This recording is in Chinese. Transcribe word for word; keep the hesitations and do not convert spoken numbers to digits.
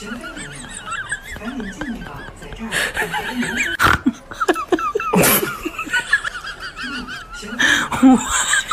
行非能力马上，赶紧进去吧，在这儿。嗯，行。